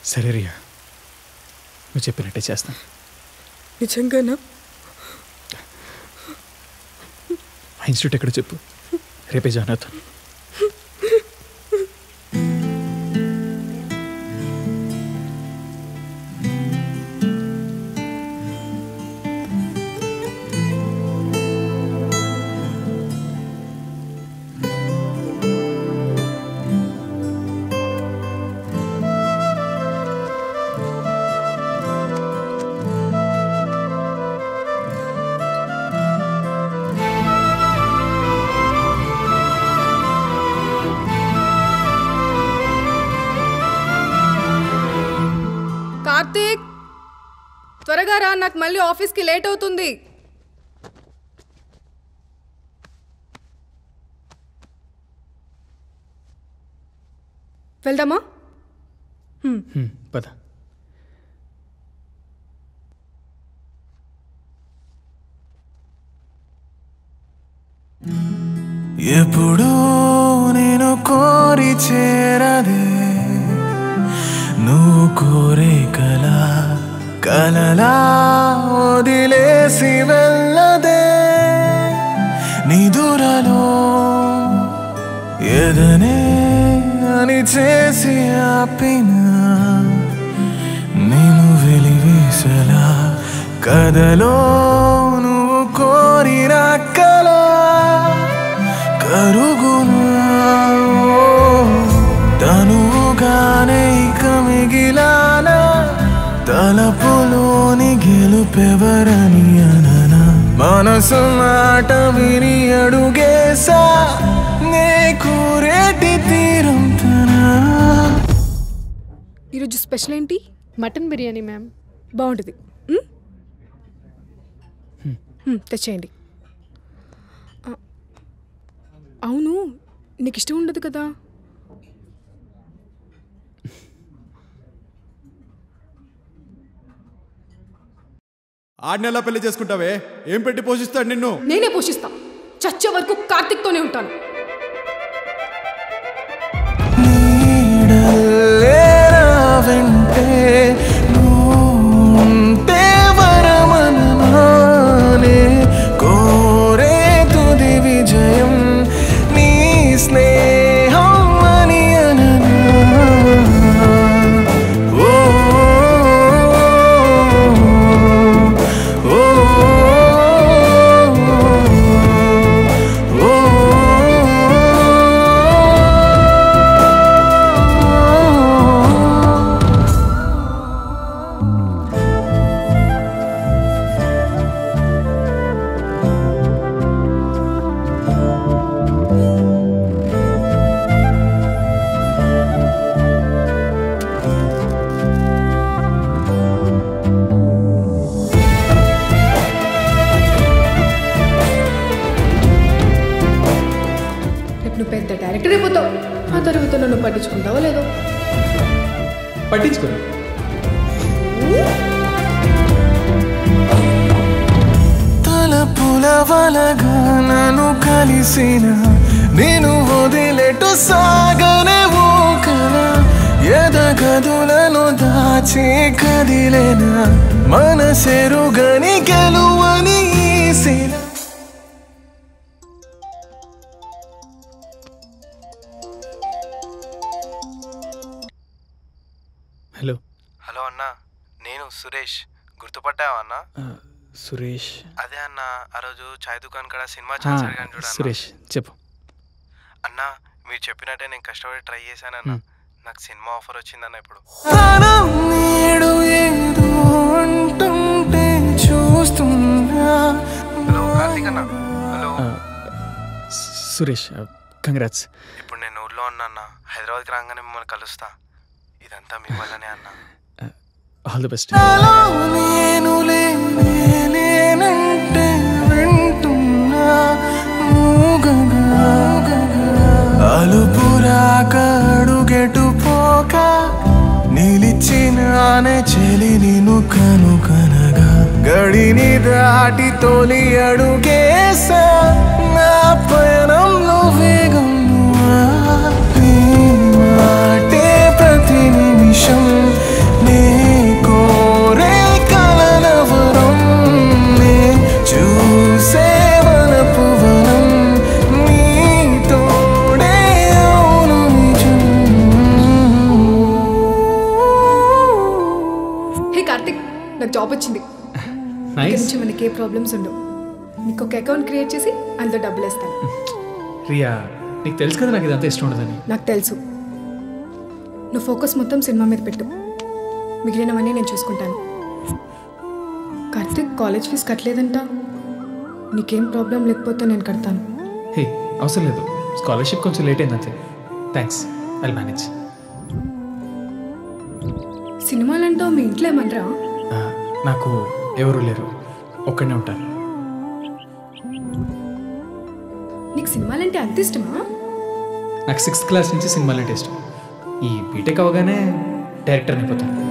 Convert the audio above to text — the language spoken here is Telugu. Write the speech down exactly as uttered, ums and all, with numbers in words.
సరే రియా, నువ్వు చెప్పినట్టే చేస్తాను. నిజంగానా? ఆ ఇన్స్టిట్యూట్ ఎక్కడ చెప్పు, రేపే జాయిన్ అవుతాను. కార్తీక్, త్వరగా రా, నాకు మళ్ళీ ఆఫీస్కి లేట్ అవుతుంది. వెళ్దామా? పద. ఎప్పుడు నేను కోరి చేరదే నువ్వు కోరే కలా కలలా వదిలేసి వెళ్ళదే నిదురలో ఎదనే అని చేసి ఆపిన నేను వెలివేసలా కథలో నువ్వు కోరిన కలా కరుగునా తనుగానే ఇక మిగిలానా తలపులోని గెలుపెవరని అననా మనసు మాట విని అడుగేసా నే కూరేటి తీరం తనా. ఈరోజు స్పెషల్ ఏంటి? Mutton biryani ma'am. బాగుంటుంది, తెచ్చేయండి. అవును, నీకు ఇష్టం ఉండదు కదా? ఆడినెలా పెళ్లి చేసుకుంటావే? ఏం పెట్టి పోషిస్తాడు నిన్ను? నేనే పోషిస్తా, చచ్చే వరకు కార్తిక్తోనే ఉంటాను. వెంటే నువ్వుంటే వరమనమానే కోరే తుది విజయం నీ స్నేహం అని అననా. ఓ ఓ నువ్వు పెద్ద డైరెక్టర్ అయిపోతావు, ఆ తర్వాత నన్ను పట్టించుకుంటావో లేదో? పట్టించుకో. తలపుల వలగా నన్ను కలిసిన నేను వదిలేటు సాగనే ఓ కల ఎదగదులను దాచి కదిలేనా మనసెరుగని గెలువని ఈసిన. హలో. హలో అన్నా, నేను సురేష్. గుర్తుపట్టావా అన్నా? సురేష్? అదే అన్న, ఆ రోజు చాయ్ దుకాణం కాడ సినిమా ఛాన్స్ అడిగాను చూడ. సురేష్ చెప్పు. అన్నా, మీరు చెప్పినట్టే నేను కష్టపడి ట్రై చేశానన్నా. నాకు సినిమా ఆఫర్ వచ్చిందన్న. ఇప్పుడు హలో కార్తీక్ అన్న. Hello Suresh, congrats. ఇప్పుడు నేను ఊర్లో ఉన్నా అన్న. హైదరాబాద్కి రాగానే మిమ్మల్ని కలుస్తా. ఇదంతా మీ వల్లనే అన్న. All the best. నేను లేనంటే వింటున్నా అలుపురాక అడుగెటు పోక నిలిచినానే చెలి నిన్ను కనుకనగా గడిని దాటి తొలి అడుగేసా నా పయనంలో వేగం మాటే ప్రతి నిమిషం నాకు జాబ్ వచ్చింది. ఇక్కడ నైస్. నుంచి మనకి ఏ ప్రాబ్లమ్స్ ఉండవు. నీకు ఒక అకౌంట్ క్రియేట్ చేసి అందులో డబ్బులు వేస్తాను. రియా, నీకు తెలుసు కదా నాకు ఇదంతా ఇష్టం ఉండదని. నాకు తెలుసు. నువ్వు ఫోకస్ మొత్తం సినిమా మీద పెట్టు, మిగిలినవన్నీ నేను చూసుకుంటాను. కార్తిక్ కాలేజ్ ఫీజు కట్టలేదంట. నీకేం ప్రాబ్లం లేకపోతే నేను కడతాను. హే, అవసరం లేదు. స్కాలర్షిప్ కొంచెం లేట్ అయింది అంతే. Thanks, I'll manage. సినిమాలంటూ మీ ఇంట్లో ఏమనరా? నాకు ఎవరు లేరు, ఒక్కడనే ఉంటారు. నీకు సినిమాలంటే అంత ఇష్టమా? నాకు సిక్స్త్ క్లాస్ నుంచి సినిమాలు అంటే ఇష్టం. ఈ బీటెక్ అవగానే డైరెక్టర్ అయిపోతాను.